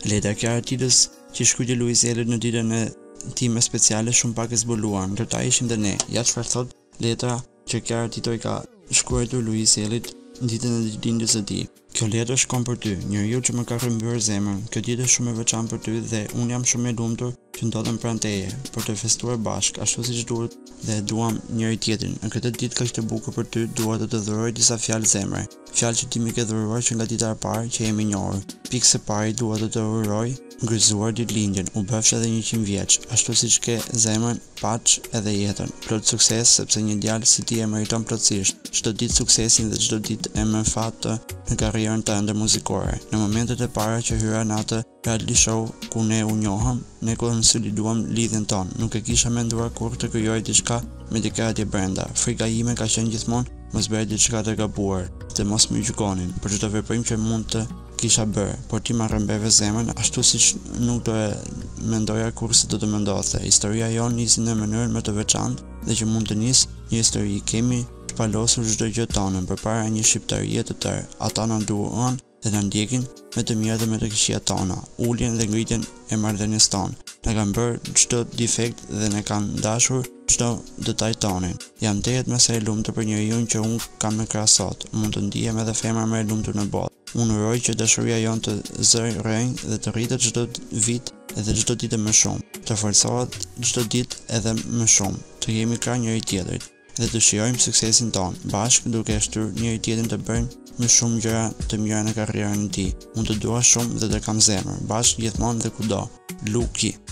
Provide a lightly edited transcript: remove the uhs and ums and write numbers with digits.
Letra Kiara Titës që shkruajti Luiz Ejllin në ditën e time speciale shumë pak e zbuluar, ndërta ishim dhe ne. Ja çfarë thot letra që Kiara Tito i ka shkruar Luiz Ejllit në ditën e ditëlindjes së tij. Kjo letër shkon për ty, njeriu që më ka rrëmbyer zemrën. Kjo ditë është shumë e veçantë për ty dhe unë jam shumë i lumtur që ndodhem pranë teje për të festuar bashkë ashtu siç duhet dhe duam njëri tjetrin. Në këtë ditë kaq të bukur për ty, dua të dhuroj disa fjalë zemre. Fjalë që ti më ke dhuruar që nga dita e parë që jemi njohur. Pikë së pari dua të të uroj ngrizuar ditëlindjen, u bëfsh edhe 100 vjeç, ashtu siç ke zemrën, paç edhe jetën. Plot sukses sepse një djalë si ti e meriton plotësisht. Çdo ditë suksesin dhe çdo ditë e më fat në karrierën tënde muzikore. Në momentet e para që hyra në atë reality show ku ne u njohëm, ne konsoliduam lidhjen tonë. Nuk e kisha menduar kurrë të krijoj diçka me dikë atje brenda. Frika ime ka qenë gjithmonë mos bëj diçka të gabuar, të mos më gjykonin për çdo veprim që mund të kisha bërë, por ti ma rrëmbeve zemrën ashtu siç nuk do e mendoja kurrë se do të më ndodhte. Historia jonë nisi në mënyrën më të veçantë dhe që mund të nis një histori. Kemi shpalosur çdo gjë tonën përpara një shqiptarie të tërë. Ata na duan dhe na ndjekin me të mirat dhe me të këqijat tona, uljen dhe ngritjen e marrëdhënies tonë. Na kanë bërë çdo defekt dhe ne kanë dashur çdo detaj tonin. Jam tejet më së e lumtur për njeriu që unë kam në krah sot. Mund të ndihem edhe femra më e lumtur në botë. Unë uroj që dashuria jonë të zëjë rrenjë dhe të rritet çdo vit edhe çdo ditë më shumë, të forcohet çdo ditë edhe më shumë, të jemi krah njëri tjetrit dhe të shijojmë suksesin ton bashkë duke shtyrë njëri tjetrin të bëjmë më shumë gjëra të mira në karrierën e tij. Unë të dua shumë dhe të kam zemër, bashkë gjithmonë dhe kudo. Luki.